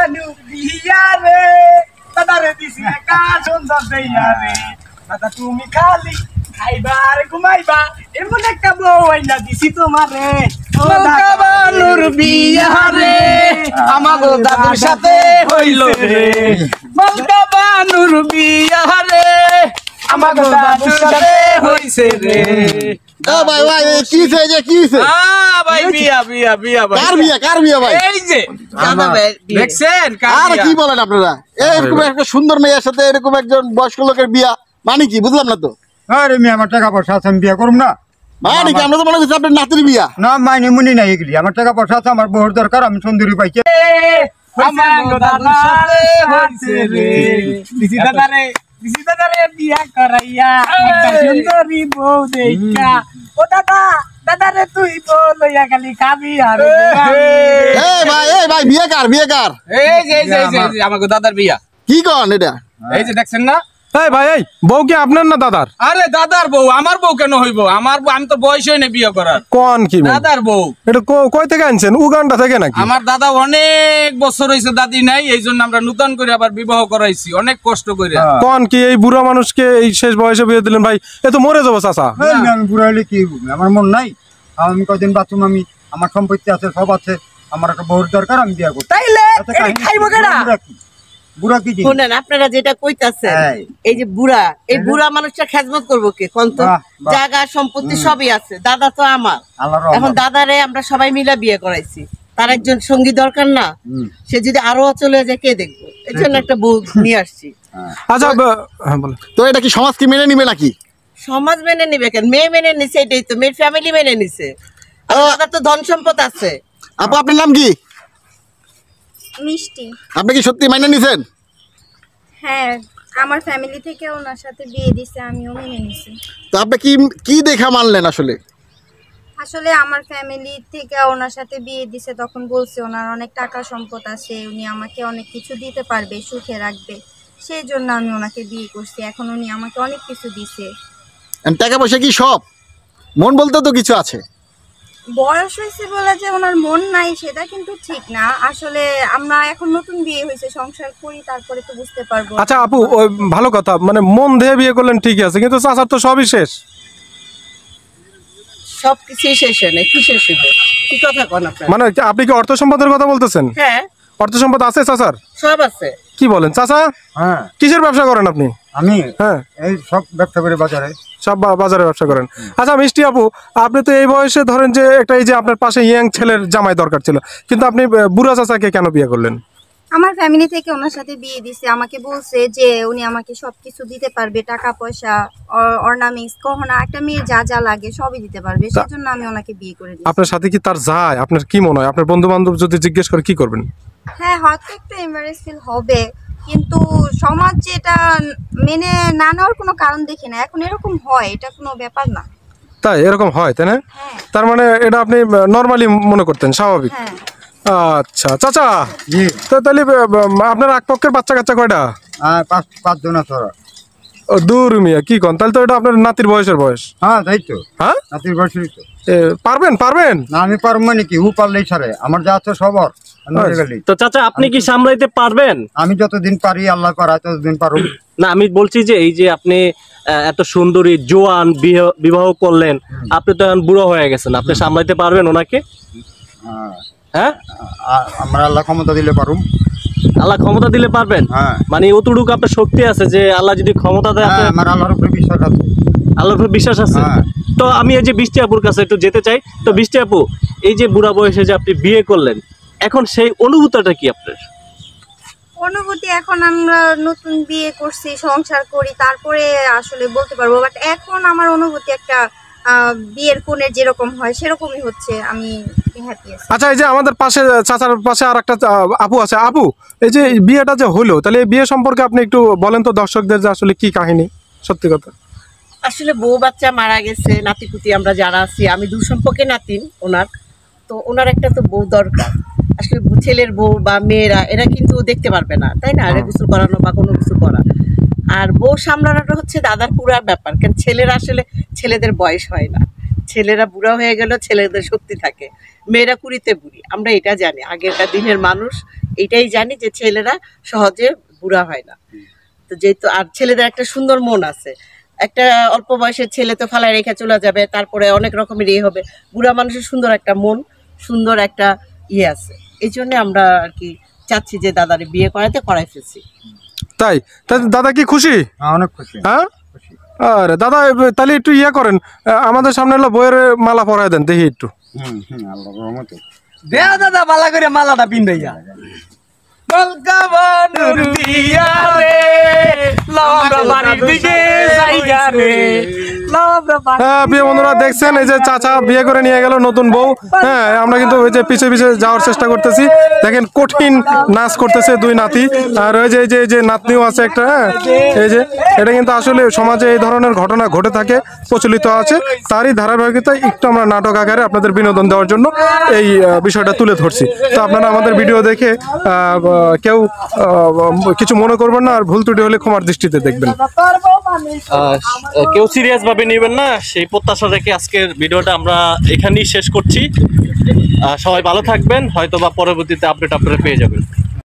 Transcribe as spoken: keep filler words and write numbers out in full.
বানু বিয়া রে দাদারে দিছি একা সুন্দর দেইয়া রে দাদা তুমি খালি খাইবা আর ঘুমাইবা এমন একটা বউ আইনা দিছি তোমারে মৌকা বানুর বিয়া রে আমাগো দাদুর সাথে হইল রে মৌকা বানুর বিয়া রে আমাগো দাদুর সাথে হইছে রে এ ভাই ভাই কি হইছে কি হইছে আ ভাই বিয়া বিয়া বিয়া ভাই কার বিয়া কার বিয়া ভাই এই যে দাদা ভাই দেখছেন কার আর বিয়া কি বলেন আপনারা এরকম একটা সুন্দর মেয়ের সাথে এরকম একজন বয়স্ক লোকের বিয়া মানে কি বুঝলাম না তো আরে মেয়ে আমার টাকা পয়সা আছে আমি বিয়ে করুম না মানে কি আমরা তো মনে করছি আপনার নাতির বিয়া না মাইনে মুনি নাই এগুলি আমার টাকা পয়সা আছে আমার বহুর দরকার আমি সুন্দরী পাইছি আমাগো দাদুর সাথে হইছে রে দিছি দাদারে দিছি দাদারে বিয়া করাইয়া একটা সুন্দরী বউ দেইখা ও দাদা দাদারে তুই বউ লইয়া খালি খাবি আর এই ভাই এই ভাই বিয়া কার বিয়া কার এই যে এই যে এই যে আমাগো দাদার বিয়া কি কন এটা এই যে দেখছেন না এই ভাই এই বউ কি আপনার না দাদার? আরে দাদার বউ আমার বউ কেন হইব আমার বউ আমি তো বয়স হয়নি বিয়ে করার কোন কি বউ? দাদার বউ এটা কো- কই থেকে আনছেন? উগান্ডা থেকে নাকি? আমার দাদা অনেক বছর হয়েছে দাদি নাই এই জন্য আমরা নতুন করে আবার বিবাহ করাইছি অনেক কষ্ট করে কোন কি এই বুড়া মানুষকে এই শেষ বয়সে বিয়ে দিলেন ভাই? এ তো মরে যাবো চাচা। এই মেয়ে, আমি বুড়া হলে কি হইব? আমার মন নাই আমি কদিন বাঁচুম আমি আমার সম্পত্তি আছে সব আছে আমার একটা বহুর দরকার আমি বিয়ে করছি তাইলে এতে এই কাহিনী খাইবো কি? কেডা বুড়া কি? বুড়া কি জিনিস? শুনেন আপনারা যেটা কইতাছেন এই। এই যে বুড়া এই বুড়া মানুষটা খেজমত করবো কে কোন তো বাহ, বাহ। জায়গা সম্পত্তি সবই আছে দাদা তো আমার আল্লাহর এখন রহমত। দাদারে আমরা সবাই মিলে বিয়ে করাইছি তার একজন সঙ্গী দরকার না হুম। সে যদি আরো চলে যায় কে দেখবো এই জন্য একটা বউ নিয়ে আসছি আচ্ছা ব- হ্যাঁ বলেন। তো এটা কি সমাজ কি মেনে নিবে নাকি সমাজ মেনে নিবে কেন মেয়ে মেনে নিছে এটাই তো মেয়ের ফ্যামিলি মেনে নিছে আর আহ। দাদার তো ধন সম্পদ আছে আপু আপনার নাম কি মিষ্টি। আপনি কি সত্যি মেনে নিছেন হ্যাঁ, আমার ফ্যামিলি থেকে ওনার সাথে বিয়ে দিছে, আমিও মেনে নিছি। তো আপনি কি কি দেখা মানলেন আসলে আসলে আমার ফ্যামিলি থেকে ওনার সাথে বিয়ে দিছে তখন বলছে ওনার অনেক টাকা সম্পদ আছে, উনি আমাকে অনেক কিছু দিতে পারবে, সুখে রাখবে, সেই জন্য আমি ওনাকে বিয়ে করছি। এখন উনি আমাকে অনেক কিছু দিছে। And টাকা পয়সা কি সব মন বলতে তো কিছু আছে বয়স হয়েছে বলে যে ওনার মন নাই সেটা কিন্তু ঠিক না। আসলে আমরা এখন নতুন বিয়ে হয়েছে, সংসার করি, তারপরে তো বুঝতে পারবো। আচ্ছা আপু ওই ভালো কথা মানে মন দিয়ে বিয়ে করলেন ঠিক আছে কিন্তু চাচার তো সবই শেষ। সবকিছুই শেষ হয় না কি শেষ হইবে কি কথা কোন আপনার মানে কি আপনি কি অর্থ সম্পদের কথা বলতেছেন? হ্যাঁ অর্থ সম্পদ আছে চাচার? সব আছে কি বলেন চাচা? হ্যাঁ কিসের ব্যবসা করেন আপনি? আমি হ্যাঁ এই সব ব্যবসা করে বাজারে সব বা- বাজারে ব্যবসা করেন। আচ্ছা মিষ্টি আপু আপনি তো এই বয়সে ধরেন যে একটা এই যে আপনার পাশে ইয়াং ছেলের জামাই দরকার ছিল কিন্তু আপনি আহ, বুড়া চাচাকে কেন বিয়ে করলেন? আমার ফ্যামিলি থেকে ওনার সাথে বিয়ে দিছে, আমাকে বলছে যে উনি আমাকে সবকিছু দিতে পারবে, টাকা পয়সা, অর্নামেন্টস, গহনা, একটা মেয়ের যা যা লাগে সবই দিতে পারবে, সেজন্য আমি ওনাকে বিয়ে করে দিয়েছি। আপনার সাথে কি তার যায়? আপনার কি মনে হয় আপনার বন্ধু বান্ধব যদি জিজ্ঞেস করে কি করবেন? হ্যাঁ, হয়তো একটু এম্বারেস ফিল হবে, কিন্তু সমাজ যেটা মেনে না নেওয়ার কোনো কারণ দেখি না। এখন এরকম হয়, এটা কোনো ব্যাপার না। তাই এরকম হয় তাই না? হ্যাঁ তার মানে এটা আপনি নর্মালি মনে করতেন স্বাভাবিক। হ্যাঁ আচ্ছা চাচা জি তো তাহলে আহ, আপনার এক পক্ষের বাচ্চা কাচ্চা কয়টা? আহ, পাঁচ পাঁচজন আছে ওরা। ও দূর মিয়া কি কন তাহলে তো এটা আপনার নাতির বয়সের বয়স। হ্যাঁ তাই তো হ্যাঁ নাতির বয়সেরই তো এ, পারবেন পারবেন না আমি পারবো মানে কি হু পারলেই ছাড়ে আমার যা আছে সবর তো চাচা আপনি কি সামলাইতে পারবেন? আমি যতদিন পারি আল্লাহ করায় ততদিন পারব না আমি বলছি যে এই যে আপনি আহ, এত সুন্দরী জোয়ান বিয়ে- বিবাহ করলেন আপনি তো এখন বুড়ো হয়ে গেছেন আপনি সামলাইতে পারবেন ওনাকে? হ্যাঁ আমরা আল্লাহ ক্ষমতা দিলে পারুম আল্লাহ ক্ষমতা দিলে পারবেন হ্যাঁ মানে অতটুকু আপনার শক্তি আছে যে আল্লাহ যদি ক্ষমতা দেয় হ্যাঁ, আপনি আমার আল্লাহর উপরে বিশ্বাস আছে আল্লাহর উপর বিশ্বাস আছে। হ্যাঁ। তো আমি এই যে বৃষ্টি আপুর কাছে একটু যেতে চাই। তো বৃষ্টি আপু এই যে বুড়া বয়সে যে আপনি বিয়ে করলেন এখন সেই অনুভূতিটা কি আপনার? অনুভূতি এখন আমরা নতুন বিয়ে করছি, সংসার করি, তারপরে আসলে বলতে পারবো। বাট এখন আমার অনুভূতি একটা আহ, বিয়ের কোণের যেরকম হয় সেরকমই হচ্ছে। আমি হ্যাপি আছি। আচ্ছা এই যে আমাদের পাশে চাচার পাশে আর একটা আহ, আপু আছে আপু এই যে এই বিয়েটা যে হলো তাহলে এই বিয়ে সম্পর্কে আপনি একটু বলেন তো দর্শকদের যে আসলে কি কাহিনী সত্যি কথা। আসলে বউ বাচ্চা মারা গেছে নাতিপুতি আমরা যারা আছি আমি দূর সম্পর্কে নাতিন ওনার তো ওনার একটা তো বউ দরকার আসলে ছেলের বউ বা মেয়েরা এরা কিন্তু দেখতে পারবে না তাই না আরে গোসল করানো বা কোনো কিছু করা আর বউ সামলানোটা হচ্ছে দাদার পুরা ব্যাপার কারণ ছেলেরা আসলে ছেলেদের বয়স হয় না ছেলেরা বুড়া হয়ে গেলেও ছেলেদের শক্তি থাকে মেয়েরা কুড়িতে বুড়ি আমরা এটা জানি আগেরকার দিনের মানুষ এইটাই জানি যে ছেলেরা সহজে বুড়া হয় না। তো যেহেতু আর ছেলেদের একটা সুন্দর মন আছে, একটা অল্প বয়সের ছেলে তো ফালায় রেখে চলে যাবে, তারপরে অনেক রকমের ইয়ে হবে। বুড়া মানুষের সুন্দর একটা মন, সুন্দর একটা ইয়ে আছে, এই জন্য আমরা আর কি চাচ্ছি যে দাদারে বিয়ে করাতে করাই ফেলছি। তাই তা দাদা কি খুশি? হ্যাঁ, অনেক খুশি। হ্যাঁ, আরে দাদা তাহলে একটু ইয়ে করেন, আহ, আমাদের সামনে হলো বইয়ের মালা পরায় দেন দেখি একটু। হুম হুম আল্লাহর রহমতে। দেয়া দাদা বালা করে মালাটা পিন্দাইয়া কলকা বানুর দিয়া রে লম্বা বাড়ির দিকে যাইগা রে লম্বা বাড়ি। হ্যাঁ প্রিয় বন্ধুরা, দেখছেন এই যে চাচা বিয়ে করে নিয়ে গেল নতুন বউ। হ্যাঁ, আমরা কিন্তু ওই যে পিছে পিছে যাওয়ার চেষ্টা করতেছি। দেখেন কঠিন নাচ করতেছে দুই নাতি, আর ওই যে এই যে এই যে নাতনিও আছে একটা। হ্যাঁ, এই যে এটা কিন্তু আসলে সমাজে এই ধরনের ঘটনা ঘটে থাকে, প্রচলিত আছে। তারই ধারাবাহিকতায় একটু আমরা নাটক আকারে আপনাদের বিনোদন দেওয়ার জন্য এই আহ, বিষয়টা তুলে ধরছি। তো আপনারা আমাদের ভিডিও দেখে আহ, কেউ আহ, কিছু মনে করবেন না, আর ভুল ত্রুটি হলে ক্ষমার দৃষ্টিতে দেখবেন। আহ, কেউ সিরিয়াস ভাবে নেবেন না, সেই প্রত্যাশা রেখে আজকের ভিডিওটা আমরা এখানেই শেষ করছি। আহ, সবাই ভালো থাকবেন, হয়তো বা পরবর্তীতে আপডেট আপনারা পেয়ে যাবেন।